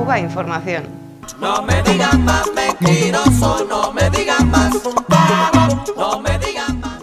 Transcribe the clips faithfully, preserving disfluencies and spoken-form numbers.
Cuba Información. No me digan más mentiroso, no me digan más, no me digan más.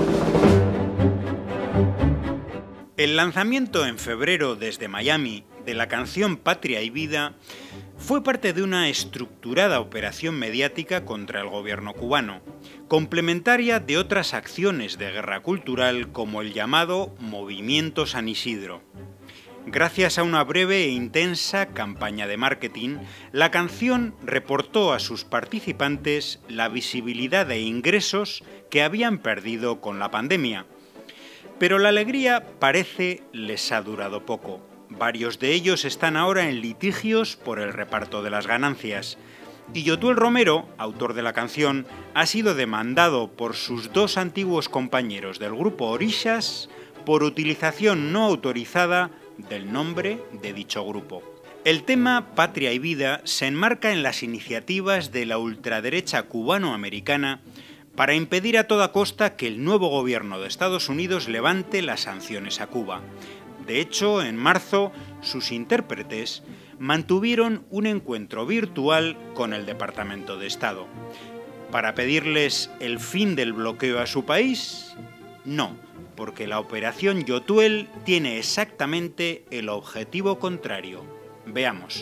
El lanzamiento en febrero desde Miami de la canción Patria y Vida fue parte de una estructurada operación mediática contra el gobierno cubano, complementaria de otras acciones de guerra cultural como el llamado Movimiento San Isidro. Gracias a una breve e intensa campaña de marketing, la canción reportó a sus participantes la visibilidad e ingresos que habían perdido con la pandemia. Pero la alegría parece les ha durado poco. Varios de ellos están ahora en litigios por el reparto de las ganancias. Y Yotuel Romero, autor de la canción, ha sido demandado por sus dos antiguos compañeros del grupo Orishas por utilización no autorizada del nombre de dicho grupo. El tema Patria y Vida se enmarca en las iniciativas de la ultraderecha cubano-americana para impedir a toda costa que el nuevo gobierno de Estados Unidos levante las sanciones a Cuba. De hecho, en marzo, sus intérpretes mantuvieron un encuentro virtual con el Departamento de Estado. ¿Para pedirles el fin del bloqueo a su país? No, porque la operación Yotuel tiene exactamente el objetivo contrario. Veamos.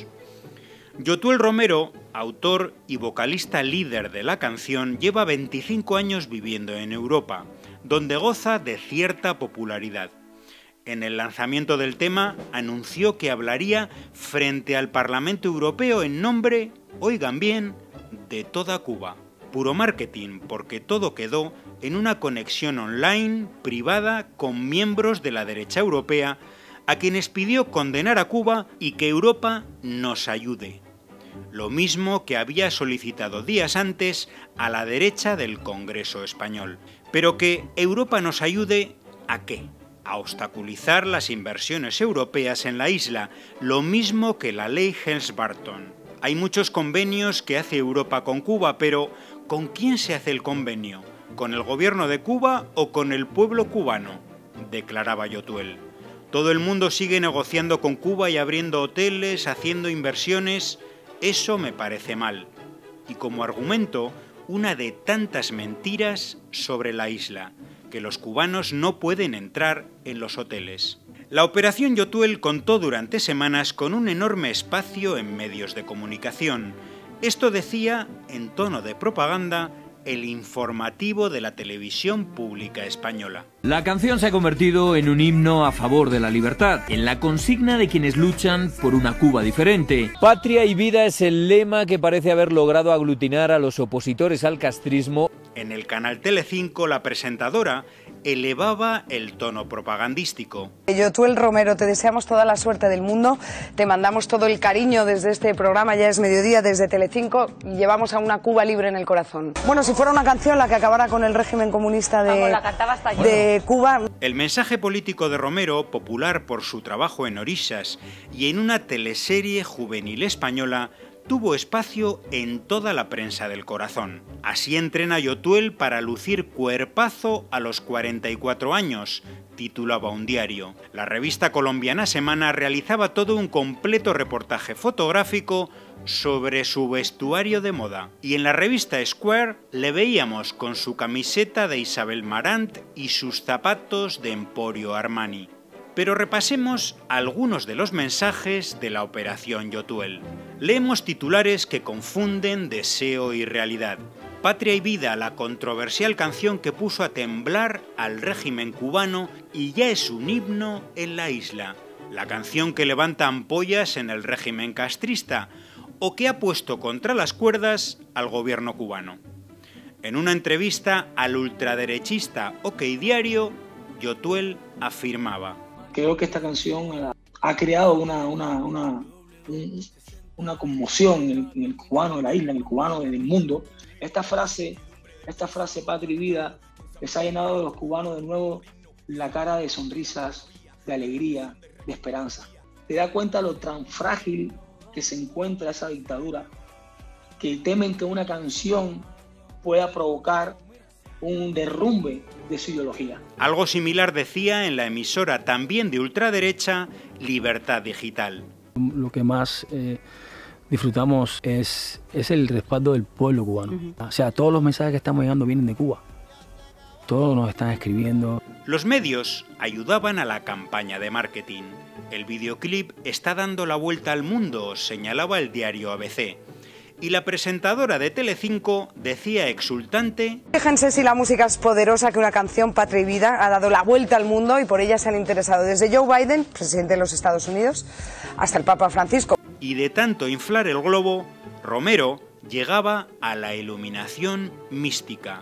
Yotuel Romero, autor y vocalista líder de la canción, lleva veinticinco años viviendo en Europa, donde goza de cierta popularidad. En el lanzamiento del tema anunció que hablaría frente al Parlamento Europeo en nombre, oigan bien, de toda Cuba. Puro marketing, porque todo quedó en una conexión online privada con miembros de la derecha europea a quienes pidió condenar a Cuba y que Europa nos ayude. Lo mismo que había solicitado días antes a la derecha del Congreso español. Pero que Europa nos ayude ¿a qué? A obstaculizar las inversiones europeas en la isla, lo mismo que la ley Helms-Burton. Hay muchos convenios que hace Europa con Cuba, pero ¿con quién se hace el convenio? ¿Con el gobierno de Cuba o con el pueblo cubano?, declaraba Yotuel. Todo el mundo sigue negociando con Cuba y abriendo hoteles, haciendo inversiones. Eso me parece mal. Y como argumento, una de tantas mentiras sobre la isla, que los cubanos no pueden entrar en los hoteles. La operación Yotuel contó durante semanas con un enorme espacio en medios de comunicación. Esto decía, en tono de propaganda, el informativo de la televisión pública española. La canción se ha convertido en un himno a favor de la libertad, en la consigna de quienes luchan por una Cuba diferente. Patria y vida es el lema que parece haber logrado aglutinar a los opositores al castrismo. En el canal Telecinco, la presentadora elevaba el tono propagandístico. Yotuel Romero, te deseamos toda la suerte del mundo, te mandamos todo el cariño desde este programa, ya es mediodía, desde Telecinco, y llevamos a una Cuba libre en el corazón. Bueno, si fuera una canción la que acabara con el régimen comunista de, Vamos, la cantaba hasta yo. de Cuba... El mensaje político de Romero, popular por su trabajo en Orishas y en una teleserie juvenil española, tuvo espacio en toda la prensa del corazón. Así entrena Yotuel para lucir cuerpazo a los cuarenta y cuatro años, titulaba un diario. La revista colombiana Semana realizaba todo un completo reportaje fotográfico sobre su vestuario de moda. Y en la revista Square le veíamos con su camiseta de Isabel Marant y sus zapatos de Emporio Armani. Pero repasemos algunos de los mensajes de la operación Yotuel. Leemos titulares que confunden deseo y realidad. Patria y Vida, la controversial canción que puso a temblar al régimen cubano y ya es un himno en la isla. La canción que levanta ampollas en el régimen castrista o que ha puesto contra las cuerdas al gobierno cubano. En una entrevista al ultraderechista OK Diario, Yotuel afirmaba: creo que esta canción ha creado una, una, una, una conmoción en el, en el cubano de la isla, en el cubano del mundo. Esta frase, esta frase Patria y Vida, les ha llenado a los cubanos de nuevo la cara de sonrisas, de alegría, de esperanza. Te da cuenta lo tan frágil que se encuentra esa dictadura, que temen que una canción pueda provocar un derrumbe de su ideología. Algo similar decía en la emisora también de ultraderecha Libertad Digital. Lo que más eh, disfrutamos es, es el respaldo del pueblo cubano. Uh-huh. O sea, todos los mensajes que estamos llegando vienen de Cuba. Todos nos están escribiendo. Los medios ayudaban a la campaña de marketing. El videoclip está dando la vuelta al mundo, señalaba el diario A B C. Y la presentadora de Telecinco decía exultante: Fíjense si la música es poderosa, que una canción, Patria y Vida, ha dado la vuelta al mundo y por ella se han interesado desde Joe Biden, presidente de los Estados Unidos, hasta el Papa Francisco. Y de tanto inflar el globo, Romero llegaba a la iluminación mística.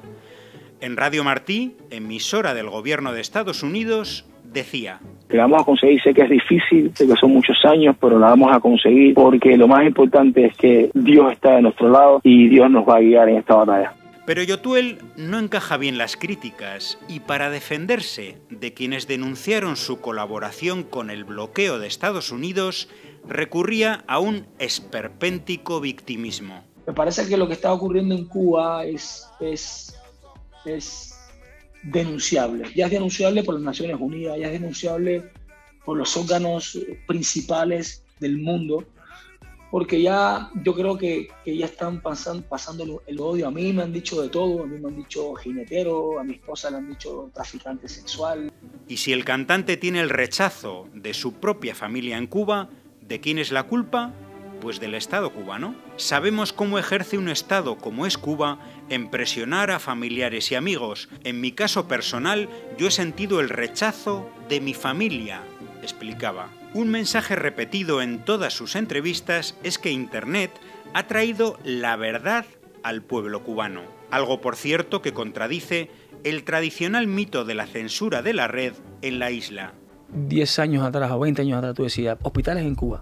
En Radio Martí, emisora del gobierno de Estados Unidos, decía: que la vamos a conseguir, sé que es difícil, sé que son muchos años, pero la vamos a conseguir porque lo más importante es que Dios está de nuestro lado y Dios nos va a guiar en esta batalla. Pero Yotuel no encaja bien las críticas y para defenderse de quienes denunciaron su colaboración con el bloqueo de Estados Unidos, recurría a un esperpéntico victimismo. Me parece que lo que está ocurriendo en Cuba es, es, es denunciable. Ya es denunciable por las Naciones Unidas, ya es denunciable por los órganos principales del mundo, porque ya yo creo que, que ya están pasando, pasando el, el odio. A mí me han dicho de todo, a mí me han dicho jinetero, a mi esposa le han dicho traficante sexual. Y si el cantante tiene el rechazo de su propia familia en Cuba, ¿de quién es la culpa? Pues del Estado cubano. Sabemos cómo ejerce un Estado como es Cuba en presionar a familiares y amigos. En mi caso personal, yo he sentido el rechazo de mi familia, explicaba. Un mensaje repetido en todas sus entrevistas es que Internet ha traído la verdad al pueblo cubano. Algo, por cierto, que contradice el tradicional mito de la censura de la red en la isla. Diez años atrás o veinte años atrás tú decías, hospitales en Cuba.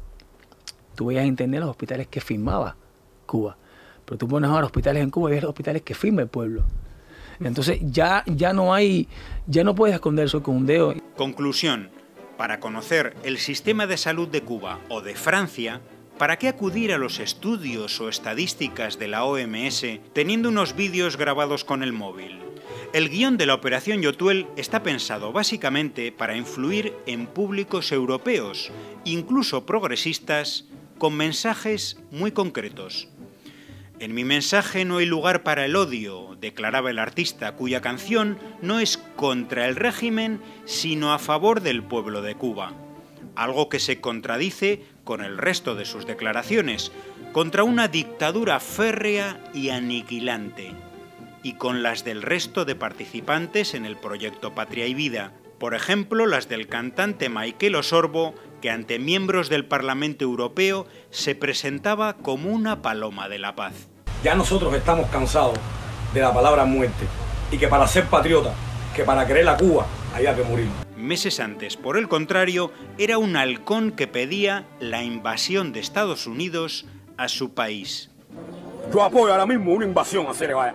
Tú veías en internet los hospitales que firmaba Cuba. Pero tú pones ahora hospitales en Cuba y ves los hospitales que firma el pueblo. Entonces ya, ya no hay, ya no puedes esconder eso con un dedo. Conclusión: para conocer el sistema de salud de Cuba o de Francia, ¿para qué acudir a los estudios o estadísticas de la O M S teniendo unos vídeos grabados con el móvil? El guión de la Operación Yotuel está pensado básicamente para influir en públicos europeos, incluso progresistas, con mensajes muy concretos. En mi mensaje no hay lugar para el odio, declaraba el artista, cuya canción no es contra el régimen, sino a favor del pueblo de Cuba. Algo que se contradice con el resto de sus declaraciones, contra una dictadura férrea y aniquilante, y con las del resto de participantes en el proyecto Patria y Vida. Por ejemplo, las del cantante Michael Osorbo, que ante miembros del Parlamento Europeo se presentaba como una paloma de la paz. Ya nosotros estamos cansados de la palabra muerte, y que para ser patriota, que para querer a Cuba, haya que morir. Meses antes, por el contrario, era un halcón que pedía la invasión de Estados Unidos a su país. Yo apoyo ahora mismo una invasión a Cerebaya.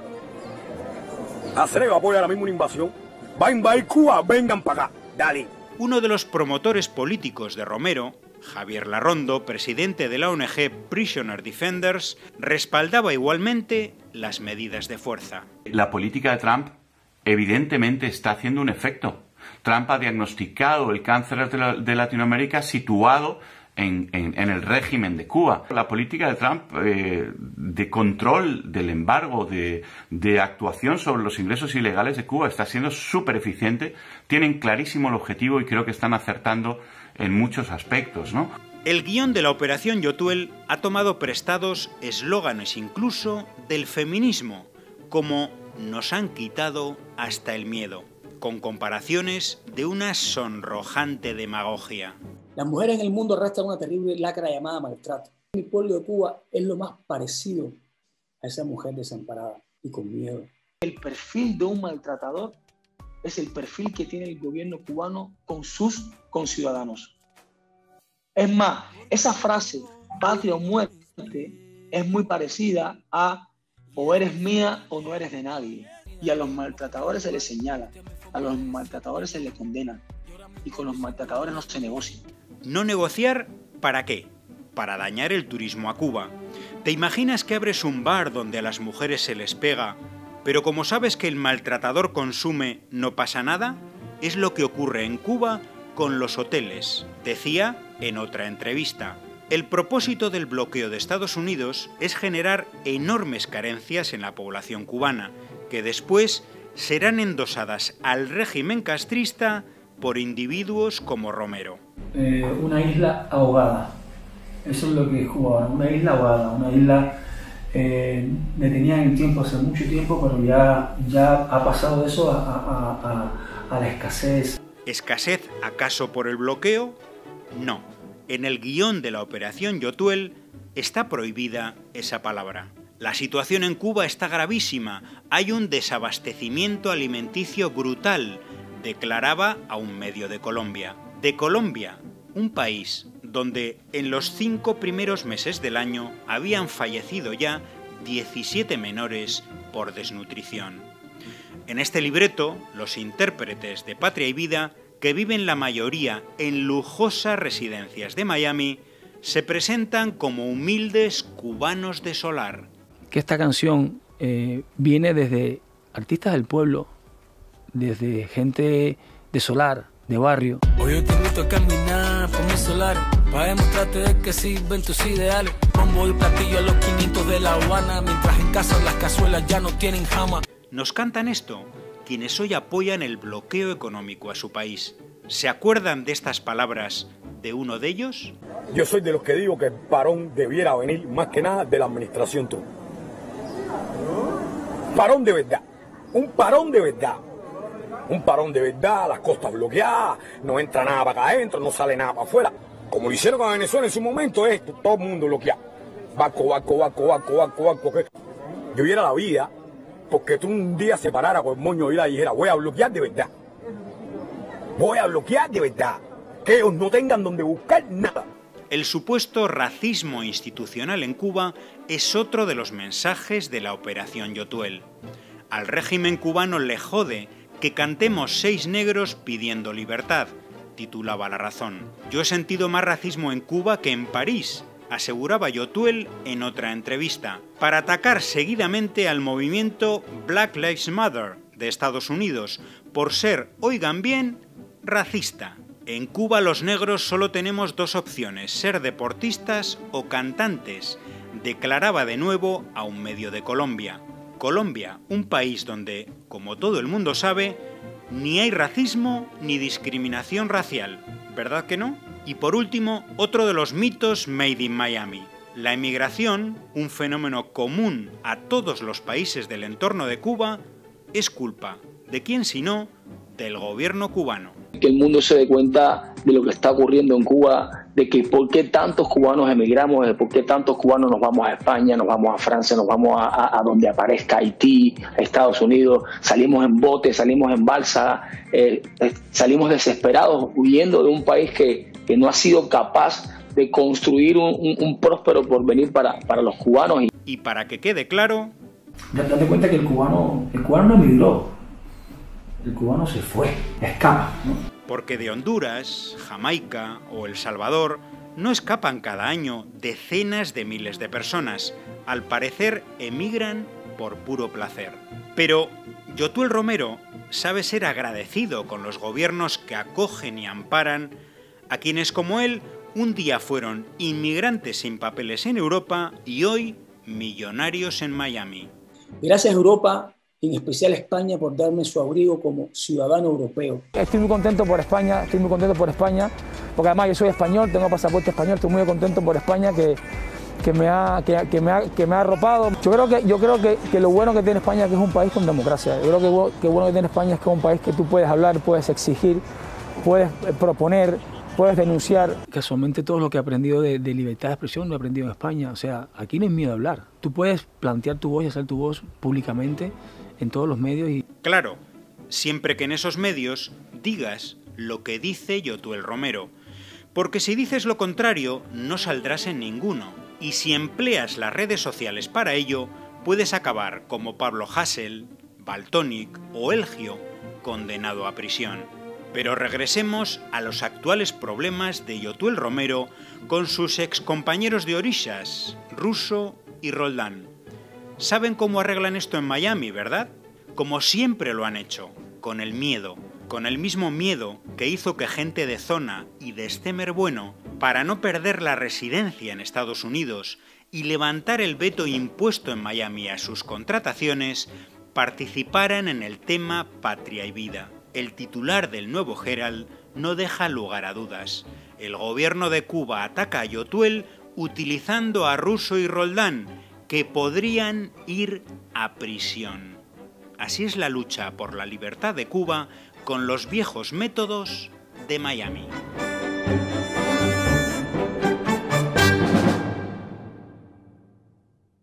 A Cerebaya apoya ahora mismo una invasión. Va a invadir Cuba, vengan para acá, dale. Uno de los promotores políticos de Romero, Javier Larrondo, presidente de la O N G Prisoner Defenders, respaldaba igualmente las medidas de fuerza. La política de Trump evidentemente está haciendo un efecto. Trump ha diagnosticado el cáncer de, la, de Latinoamérica situado en, en, en el régimen de Cuba. La política de Trump eh, de control del embargo, de, de actuación sobre los ingresos ilegales de Cuba está siendo súper eficiente. Tienen clarísimo el objetivo y creo que están acertando en muchos aspectos, ¿no? El guión de la Operación Yotuel ha tomado prestados eslóganes incluso del feminismo, como "nos han quitado hasta el miedo", con comparaciones de una sonrojante demagogia. Las mujeres en el mundo arrastran una terrible lacra llamada maltrato. El pueblo de Cuba es lo más parecido a esa mujer desamparada y con miedo. El perfil de un maltratador es el perfil que tiene el gobierno cubano con sus conciudadanos. Es más, esa frase, patria o muerte, es muy parecida a o eres mía o no eres de nadie. Y a los maltratadores se les señala, a los maltratadores se les condena, y con los maltratadores no se negocia. ¿No negociar para qué? Para dañar el turismo a Cuba. ¿Te imaginas que abres un bar donde a las mujeres se les pega, pero como sabes que el maltratador consume, no pasa nada? Es lo que ocurre en Cuba con los hoteles, decía en otra entrevista. El propósito del bloqueo de Estados Unidos es generar enormes carencias en la población cubana, que después serán endosadas al régimen castrista por individuos como Romero. Eh, una isla ahogada, eso es lo que es Cuba, una isla ahogada, una isla eh, detenida en el tiempo hace mucho tiempo, pero ya, ya ha pasado de eso a, a, a, a la escasez. ¿Escasez acaso por el bloqueo? No. En el guión de la Operación Yotuel está prohibida esa palabra. La situación en Cuba está gravísima. Hay un desabastecimiento alimenticio brutal, declaraba a un medio de Colombia. De Colombia, un país donde en los cinco primeros meses del año habían fallecido ya diecisiete menores por desnutrición. En este libreto, los intérpretes de Patria y Vida, que viven la mayoría en lujosas residencias de Miami, se presentan como humildes cubanos de solar. Que esta canción eh, viene desde artistas del pueblo, desde gente de solar, de barrio. Hoy yo te invito a caminar por mi solar, para demostrarte de que sirven tus ideales. Bombo y platillo a los quinientos de La Habana, mientras en casa las cazuelas ya no tienen jama. Nos cantan esto quienes hoy apoyan el bloqueo económico a su país. ¿Se acuerdan de estas palabras de uno de ellos? Yo soy de los que digo que el parón debiera venir más que nada de la administración Trump. Parón de verdad, un parón de verdad. Un parón de verdad, las costas bloqueadas, no entra nada para acá adentro, no sale nada para afuera. Como lo hicieron con Venezuela en su momento, es todo el mundo bloqueado. Barco, barco, barco, barco, barco, barco. Yo viera la vida porque tú un día se parara con el moño y la dijera, voy a bloquear de verdad. Voy a bloquear de verdad. Que ellos no tengan donde buscar nada. El supuesto racismo institucional en Cuba es otro de los mensajes de la Operación Yotuel. Al régimen cubano le jode que cantemos seis negros pidiendo libertad, titulaba La Razón. Yo he sentido más racismo en Cuba que en París, aseguraba Yotuel en otra entrevista, para atacar seguidamente al movimiento Black Lives Matter de Estados Unidos, por ser, oigan bien, racista. En Cuba los negros solo tenemos dos opciones, ser deportistas o cantantes, declaraba de nuevo a un medio de Colombia. Colombia, un país donde, como todo el mundo sabe, ni hay racismo ni discriminación racial, ¿verdad que no? Y por último, otro de los mitos made in Miami. La emigración, un fenómeno común a todos los países del entorno de Cuba, es culpa de quién sino del gobierno cubano. Que el mundo se dé cuenta de lo que está ocurriendo en Cuba, de que por qué tantos cubanos emigramos, de por qué tantos cubanos nos vamos a España, nos vamos a Francia, nos vamos a, a, a donde aparezca Haití, a Estados Unidos, salimos en bote, salimos en balsa, eh, salimos desesperados huyendo de un país que, que no ha sido capaz de construir un, un, un próspero porvenir para, para los cubanos. Y para que quede claro... Date cuenta que el cubano, el cubano no emigró, el cubano se fue, escapa, ¿no? Porque de Honduras, Jamaica o El Salvador no escapan cada año decenas de miles de personas. Al parecer emigran por puro placer. Pero Yotuel Romero sabe ser agradecido con los gobiernos que acogen y amparan a quienes como él un día fueron inmigrantes sin papeles en Europa y hoy millonarios en Miami. Gracias Europa, en especial España, por darme su abrigo como ciudadano europeo. Estoy muy contento por España, estoy muy contento por España, porque además yo soy español, tengo pasaporte español, estoy muy contento por España que, que, me, ha, que, que, me, ha, que me ha arropado. Yo creo, que, yo creo que, que lo bueno que tiene España es que es un país con democracia. Yo creo que, que bueno que tiene España es que es un país que tú puedes hablar, puedes exigir, puedes proponer, puedes denunciar. Casualmente todo lo que he aprendido de, de libertad de expresión lo he aprendido en España. O sea, aquí no hay miedo a hablar. Tú puedes plantear tu voz y hacer tu voz públicamente en todos los medios. Y... Claro, siempre que en esos medios digas lo que dice Yotuel Romero. Porque si dices lo contrario, no saldrás en ninguno. Y si empleas las redes sociales para ello, puedes acabar como Pablo Hasél, Valtònyc o Elgio, condenado a prisión. Pero regresemos a los actuales problemas de Yotuel Romero con sus excompañeros de Orishas, Russo y Roldán. Saben cómo arreglan esto en Miami, ¿verdad? Como siempre lo han hecho, con el miedo, con el mismo miedo que hizo que gente de Zona y de Estemer Bueno para no perder la residencia en Estados Unidos y levantar el veto impuesto en Miami a sus contrataciones, participaran en el tema Patria y Vida. El titular del nuevo Herald no deja lugar a dudas. El gobierno de Cuba ataca a Yotuel utilizando a Russo y Roldán, que podrían ir a prisión. Así es la lucha por la libertad de Cuba con los viejos métodos de Miami.